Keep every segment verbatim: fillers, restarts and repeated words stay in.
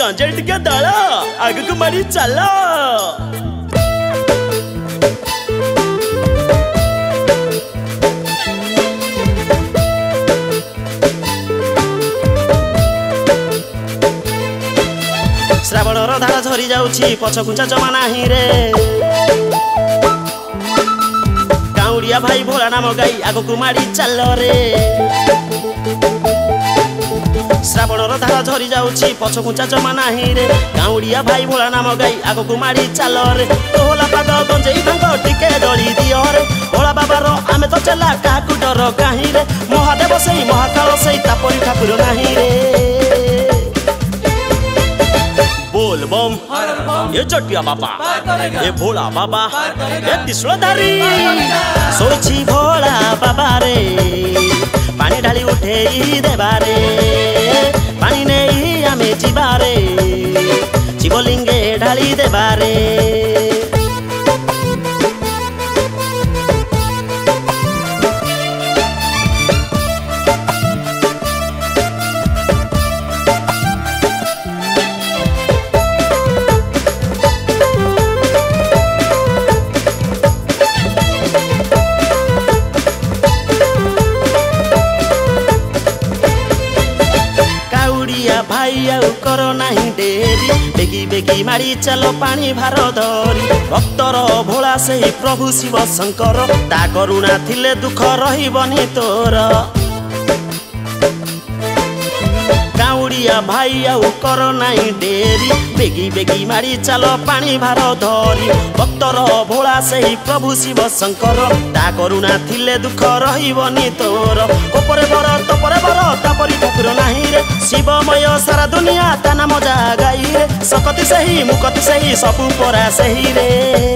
गंजे टिके दल आगु मारी चल। श्रावणर धारा झरी जाउछि पछकुंचा जमा नाही रे। काउड़िया भाई भोला नाम गाई आगु मारी चल रे। श्रावणर धारा झरी जाउछि पछकुंचा जमा नाही रे। काउड़िया भाई भोला नाम गाई आगु मारी चल रे। तोला पाग गंजेई भांग टिके दली दियो रे। भोला बाबा रो आमे तो चला काकु डर काहीं रे। महादेव सही महाकाल सही तापरी ठाकुर नाही रे। बोल बम ये जटिया बाबा ये भोला बाबा ये त्रिशूलधारी। सोची भोला बाबा रे पानी ढाली उठे देबारे। पानी नहीं आमे जीवारे शिवलिंगे ढाली देबारे। भाई आउ करो नहीं डेरी बेगी बेगी मारी चलो पानी भार धरी। भक्तर भोला से प्रभु शिव शंकर ता करुणा थिले दुख रहिबनी तोर। काउड़िया भाई आउ करो नहीं डेरी बेगी बेगी मारी चलो पानी भार धरी। भक्तर भोला से प्रभु शिव शंकर ता करुणा थिले दुख रहिबनी तोर। कोपरे बर तपरे बर तापरी ठाकुर नाही रे। शिवमय सारा दुनिया ता नाम जा गाई रे। सकति सही मुकति सही सबु परा सही रे।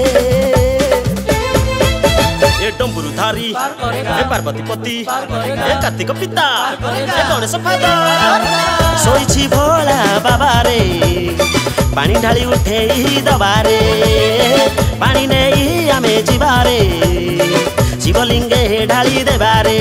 ए डम्बुरुधारी ए पार्वती पति ए कार्तिक पिता ए गणेश फादर। सोईछि भोला बाबा रे पानी ढाली उठे दबारे। पानी नहीं आमे जीवारे शिवलिंगे ढाली देबारे।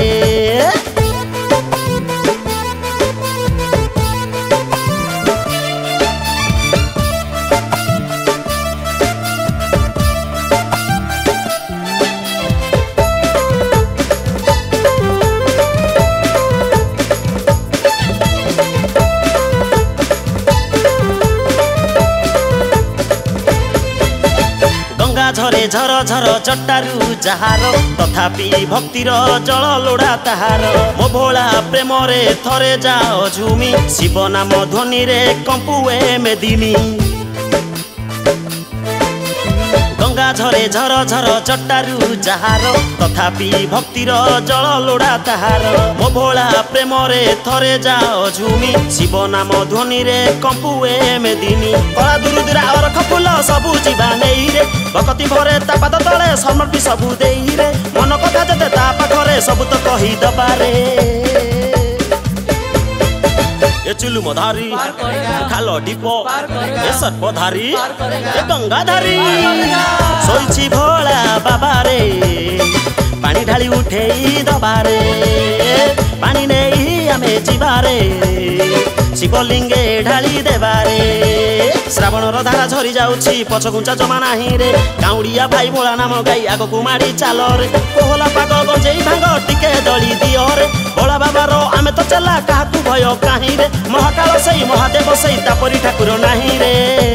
झरे झर झर चट्टारू जहार तथापि भक्तिर जल लोड़ा ताहार। मो भोला प्रेम रे थरे जाओ झुमी शिव नाम ध्वनि रे कंपुए मेदिनी। गंगा झरे झर झर चट्टारू जहार तथापि भक्तिर जल लोड़ा ताहार। मो भोला प्रेम रे थरे जाओ झुमी शिव नाम ध्वनि रे कंपुए मेदिनी। कला दूर दूरा और खफुल सबु जीवा नहीं रे। भक्ति भरे ता पाद तले समर्पी सबु देई रे। मन कथा जते ता पाखरे सबु तो कही दबारे। ए चुलुमधारी खालो डिपो ए सर्पधारी ए गंगाधारी। सोईछि भोला बाबा रे पानी ढाली उठे दबारे। पानी नहीं आमे जीवारे शिवलिंगे ढाली देबारे। श्रावणर धारा झरी जाउछि पछकुंचा जमा नाही रे। काउड़िया भाई भोला नाम गाई आगु मारी चल रे। कोहला पाग गंजेई भांग टिके दली दियो रे। भोला बाबा रो आमे तो चला काकु भय काहीं रे। महाकाल सही महादेव सही तापरी ठाकुर नाही रे।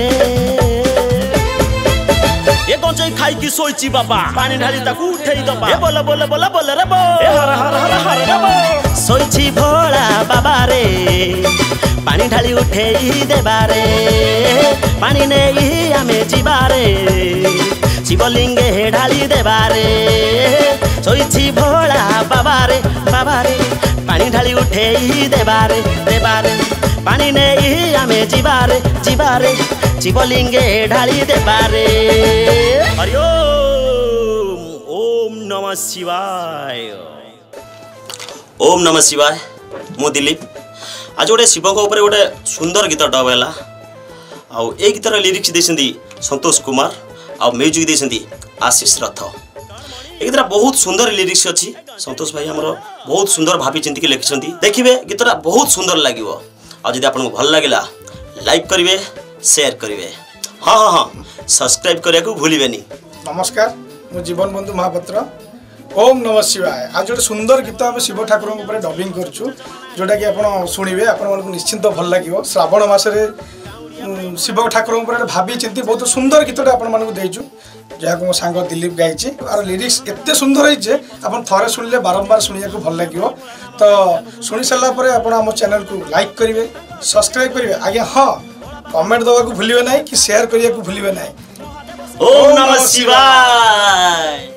ए गंजेई खाई की सोईछि बाबा पानी ढाली ताकू उठेई दबा। ए बोल बोल बोल बोल रे बो ए हर हर हर हर रे बो। सोईछि भोला बाबा रे पानी ढाली उठे देबारे। पानी नहीं आमे जीवारे शिवलिंगे ढाली देबारे। सोईछि भोला बाबा रे बाबा रे पानी ढाली उठे देबारे देबारे। पानी नहीं आमे जीवारे जीवारे शिवलिंगे ढाली देबारे। हरि ओम ओम नमः शिवाय। ओम नमः शिवाय। मु दिलीप आज गोटे शिव उपर गोटे सुंदर गीत डबेला आउ ए गीतर लिरिक्स देछंती संतोष कुमार आउ म्यूजिक देछंती आशीष रथ। ए गीतर बहुत सुंदर लिरिक्स अछि। संतोष भाई हमरो बहुत सुंदर भाभी चिंती के लिखिसंती। देखिबे गीतरा बहुत सुंदर लागिवो। आ जदि आपन भल लागिला लाइक करिवे शेयर करिवे हाँ हाँ हाँ सब्सक्राइब करिया को भूलिबेनी। नमस्कार मु जीवन बंधु महापात्र ओम नमः शिवाय। आज गोटे सुंदर गीत आम शिव ठाकुर ऊपर डबिंग करछु जोटा कि आप शुणवे आपको निश्चिंत भल लगे। श्रावण मसरे शिव ठाकुर ऊपर भाभी चिंती बहुत सुंदर गीतटा आपको देचु जहाँ मो सांग दिलीप गाई और लिरिक्स एत सुंदर है आप थे शुणिले बारंबार शुणा को भल लगे। तो शुणी सारापर आप चैनल को लाइक करेंगे सब्सक्राइब करेंगे आज्ञा हाँ कमेंट दवा को भूलिए ना कि शेयर करने को भूलिए ना। ओम नमः शिवाय।